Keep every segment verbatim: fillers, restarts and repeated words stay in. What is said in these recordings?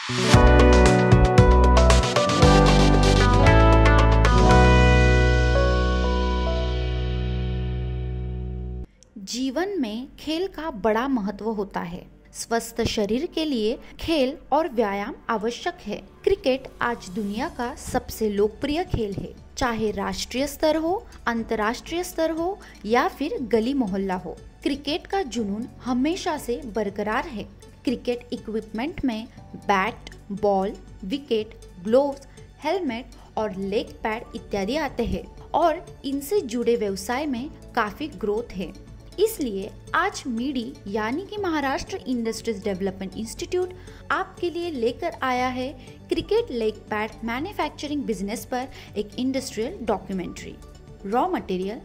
जीवन में खेल का बड़ा महत्व होता है। स्वस्थ शरीर के लिए खेल और व्यायाम आवश्यक है। क्रिकेट आज दुनिया का सबसे लोकप्रिय खेल है, चाहे राष्ट्रीय स्तर हो, अंतर्राष्ट्रीय स्तर हो या फिर गली मोहल्ला हो। क्रिकेट का जुनून हमेशा से बरकरार है। क्रिकेट इक्विपमेंट में bat, ball, wicket, gloves, helmet और लेग पैड इत्यादि आते हैं और इनसे जुड़े व्यवसाय में काफी ग्रोथ है। इसलिए आज मीडी यानी कि महाराष्ट्र इंडस्ट्रीज डेवलपमेंट इंस्टीट्यूट आपके लिए लेकर आया है cricket leg pad manufacturing business पर एक इंडस्ट्रियल डॉक्यूमेंट्री। रॉ मटेरियल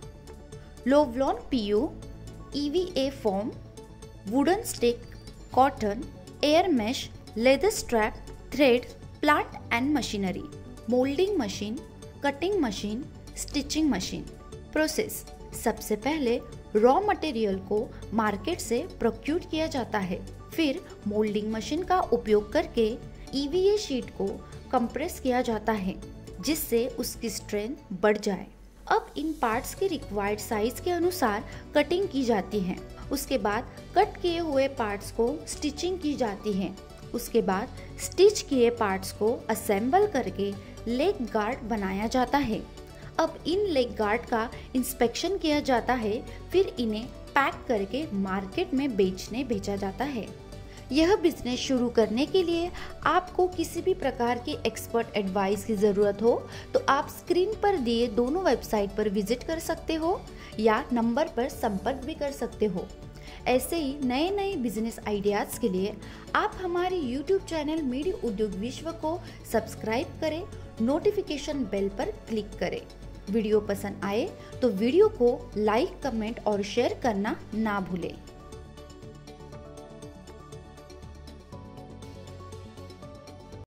लोवलॉन PU, EVA foam, wooden stick, cotton, air mesh, leather strap, thread, plant and machinery, moulding machine, cutting machine, stitching machine. Process: सबसे पहले रॉ मटेरियल को market से procure किया जाता है, फिर मोल्डिंग मशीन का उपयोग करके ईवीए शीट को कंप्रेस किया जाता है जिससे उसकी स्ट्रेंथ बढ़ जाए। अब इन पार्ट्स के रिक्वायर्ड साइज के अनुसार कटिंग की जाती है। उसके बाद कट किए हुए पार्ट्स को स्टिचिंग की जाती है। उसके बाद स्टिच किए पार्ट्स को असेंबल करके लेग गार्ड बनाया जाता है। अब इन लेग गार्ड का इंस्पेक्शन किया जाता है, फिर इन्हें पैक करके मार्केट में बेचने भेजा जाता है। यह बिजनेस शुरू करने के लिए आपको किसी भी प्रकार की एक्सपर्ट एडवाइस की ज़रूरत हो तो आप स्क्रीन पर दिए दोनों वेबसाइट पर विजिट कर सकते हो या नंबर पर संपर्क भी कर सकते हो। ऐसे ही नए नए बिजनेस आइडियाज़ के लिए आप हमारे यूट्यूब चैनल मीडी उद्योग विश्व को सब्सक्राइब करें, नोटिफिकेशन बेल पर क्लिक करें। वीडियो पसंद आए तो वीडियो को लाइक, कमेंट और शेयर करना ना भूलें।